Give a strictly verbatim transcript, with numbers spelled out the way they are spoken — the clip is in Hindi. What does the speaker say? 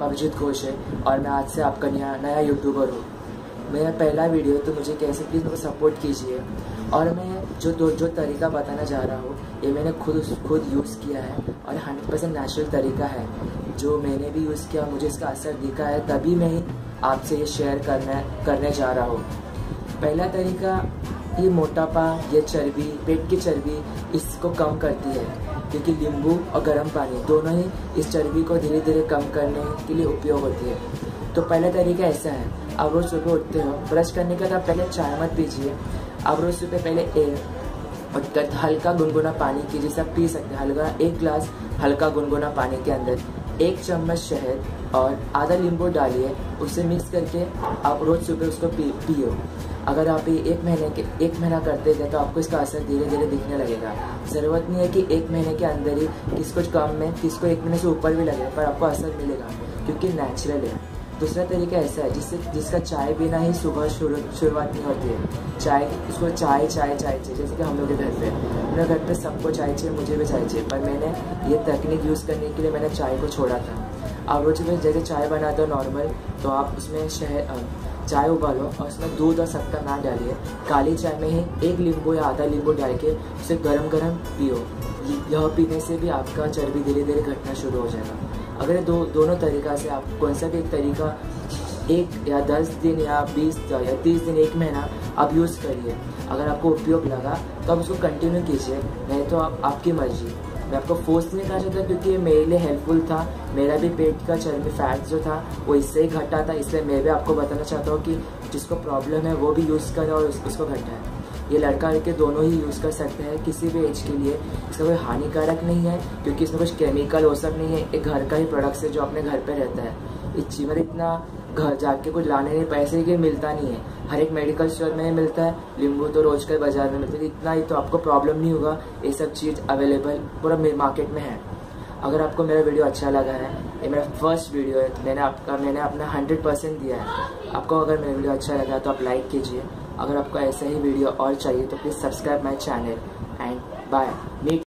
अभिजीत घोष है और मैं आज से आपका नया नया यूट्यूबर हूँ। मेरा पहला वीडियो तो मुझे कैसे प्लीज़ मेरे को सपोर्ट कीजिए। और मैं जो दो जो तरीका बताना चाह रहा हूँ ये मैंने खुद खुद यूज़ किया है और हंड्रेड परसेंट नेचुरल तरीका है जो मैंने भी यूज़ किया, मुझे इसका असर दिखा है, तभी मैं ही आपसे ये शेयर करना करने जा रहा हूँ। पहला तरीका, ये मोटापा, ये चर्बी, पेट की चर्बी इसको कम करती है क्योंकि नींबू और गर्म पानी दोनों ही इस चर्बी को धीरे धीरे कम करने के लिए उपयोग होती है। तो पहला तरीका ऐसा है, आप रोज़ सुबह उठते हो, ब्रश करने के बाद पहले चाय मत पीजिए। आप रोज़ सुबह पहले एक और हल्का गुनगुना पानी कीजिए, सब पी सकते हैं। हल्का एक गिलास हल्का गुनगुना पानी के अंदर एक चम्मच शहद और आधा नींबू डालिए, उससे मिक्स करके आप रोज़ सुबह उसको पी पियो। अगर आप ये एक महीने के एक महीना करते गए तो आपको इसका असर धीरे धीरे दिखने लगेगा। ज़रूरत नहीं है कि एक महीने के अंदर ही किसको कम में किसको एक महीने से ऊपर भी लगे, पर आपको असर मिलेगा क्योंकि नेचुरल है। दूसरा तरीका ऐसा है जिससे जिसका चाय बिना ही सुबह शुरू शुरुआत नहीं होती है। चाय इसको चाय चाय चाय चाहिए, जैसे कि हम लोग के घर पे मेरे घर पे सबको चाय चाहिए, मुझे भी चाय चाहिए, पर मैंने ये तकनीक यूज़ करने के लिए मैंने चाय को छोड़ा था। आप रोज में जैसे चाय बनाते हो नॉर्मल, तो आप उसमें शहद चाय उबालो और उसमें दूध और शक्कर ना डालिए। काली चाय में ही एक नींबू या आधा नींबू डाल के उसे गरम गरम पियो। यह पीने से भी आपका चर्बी धीरे धीरे घटना शुरू हो जाएगा। अगर दो दोनों तरीका से आप कौन सा भी एक तरीका एक या दस दिन या बीस या तीस दिन एक महीना आप यूज़ करिए। अगर आपको उपयोग लगा तो आप उसको कंटिन्यू कीजिए, नहीं तो आप, आपकी मर्जी। मैं आपको फोर्स नहीं करना चाहता क्योंकि ये मेरे लिए हेल्पफुल था। मेरा भी पेट का चर्बी फैट जो था वो इससे ही घटा था, इसलिए मैं भी आपको बताना चाहता हूँ कि जिसको प्रॉब्लम है वो भी यूज़ करे और उसको घटाए। ये लड़का लड़के दोनों ही यूज़ कर सकते हैं किसी भी एज के लिए। इसका कोई हानिकारक नहीं है क्योंकि इसमें कुछ केमिकल वो सब नहीं है। एक घर का ही प्रोडक्ट है जो अपने घर पे रहता है। इस चीज़ में इतना घर जाके कुछ लाने नहीं, पैसे के मिलता नहीं है। हर एक मेडिकल स्टोर में मिलता है, नींबू तो रोज के बाजार में मिलता है। इतना ही तो आपको प्रॉब्लम नहीं होगा, ये सब चीज़ अवेलेबल पूरा मार्केट में है। अगर आपको मेरा वीडियो अच्छा लगा है, ये मेरा फर्स्ट वीडियो है, मैंने आपका मैंने अपना हंड्रेड परसेंट दिया है। आपको अगर मेरा वीडियो अच्छा लगा तो आप लाइक कीजिए। अगर आपको ऐसा ही वीडियो और चाहिए तो please subscribe my channel and bye. Meet